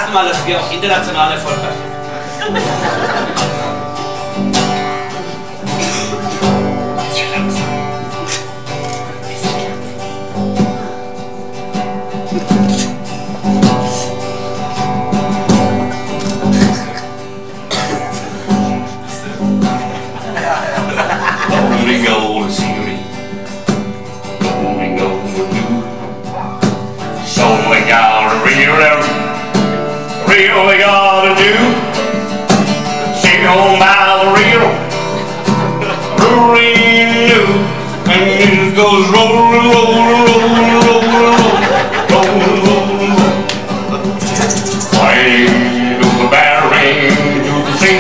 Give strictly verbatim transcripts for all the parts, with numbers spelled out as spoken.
erstmals wir auch international erfolgreich sind. We gotta do, shake on by the reel, rolling new, and it goes rolling, rolling, rolling, rolling, rolling, rolling, rolling. Swing to the bearing to the sea,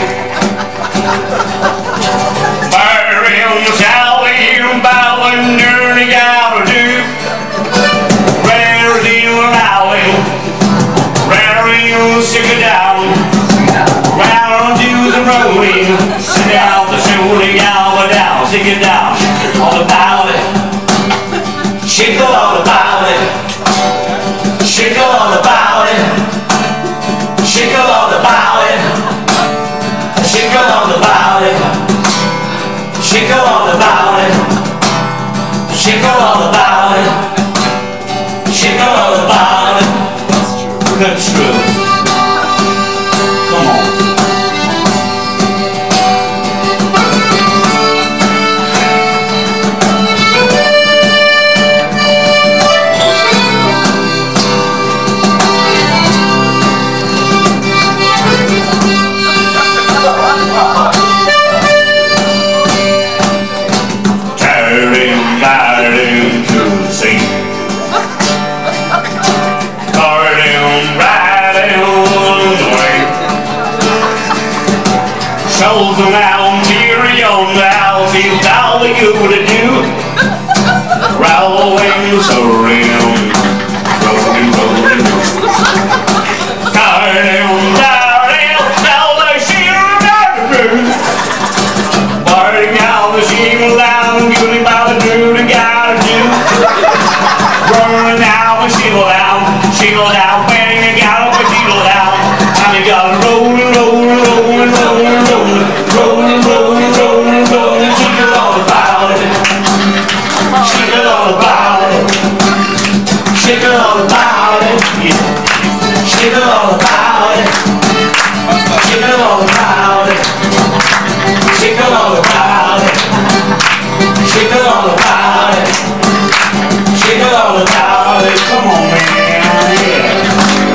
bearing the Sally and bowing, journey gotta do. Where's the allowing? Stick it down, round to the rolling, sit down the shooting hour down, stick it down, all about it, shake all about it, shake all about it, shake all about it, shake all about it, shake all about it, shake all about it, shake all about it. That's true. Shows them out here on the house, he's all we go to do. Rolling, so real, rolling, rolling. Cardoon, cardoon, now the sheer down the road. Burning out the sheer down, goody by the dude, and gotta do. Burning out the sheer down, sheer down, wearing a gown, but sheer down. And you gotta roll, roll, roll, roll, roll. Rolling, rolling, rolling, rolling, shake it all about it. Shake it all about it. Shake it all about it. Yeah. Shake it all about it. Shake it all about it. Shake it all about it. Shake it all about it. Shake it all about it. Come on, man. Yeah.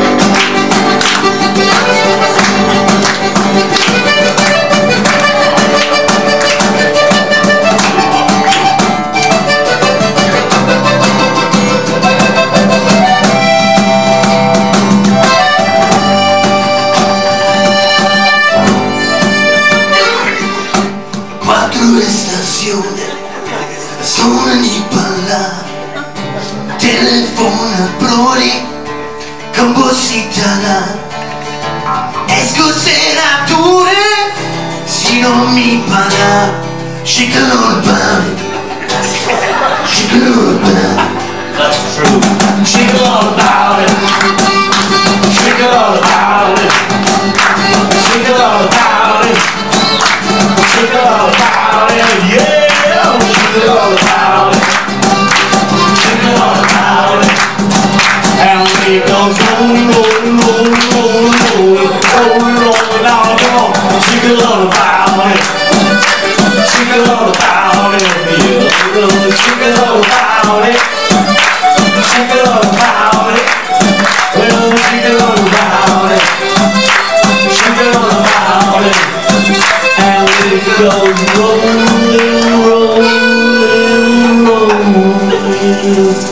Sono di parlare, telefono prori, con bossitana. Esco senature, si non mi parla, scicano il pane, scicano il pane. That's true. Shake it all about it, shake it all about it, shake it all about it, shake it all about it, yeah. Shake it all about it, shake it all about it, and it goes rolling, rolling, rolling, rolling, rolling, rolling, rolling, now come on, shake it all about it, shake it all about it, yeah, shake it all about it, shake it all about it, well, shake it all about it, shake it all about it, and it goes rolling, rolling, rolling.